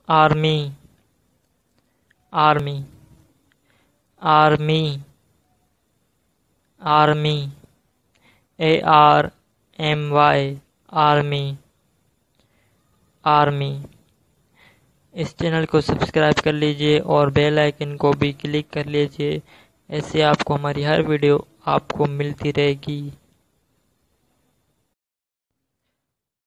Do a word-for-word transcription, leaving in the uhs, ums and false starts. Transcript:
Army, army, army, army, A R M Y, army, army. इस channel को subscribe कर लीजिए और बेल आइकन को भी क्लिक कर लीजिए। ऐसे आपको हमारी हर वीडियो आपको मिलती रहेगी।